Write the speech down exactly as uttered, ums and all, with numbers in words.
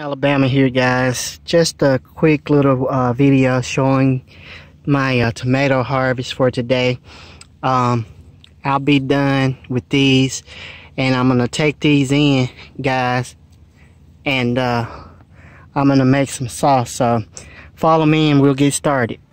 Alabama here, guys. Just a quick little uh, video showing my uh, tomato harvest for today. um, I'll be done with these and I'm gonna take these in, guys, and uh, I'm gonna make some sauce. So follow me and we'll get started.